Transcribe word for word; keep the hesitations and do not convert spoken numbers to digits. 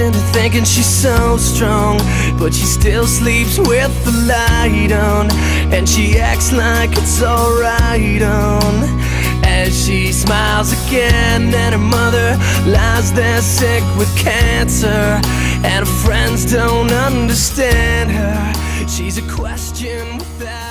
in, thinking she's so strong, but she still sleeps with the light on, and she acts like it's alright on, as she smiles again. And her mother lies there sick with cancer, and her friends don't understand her. She's a question without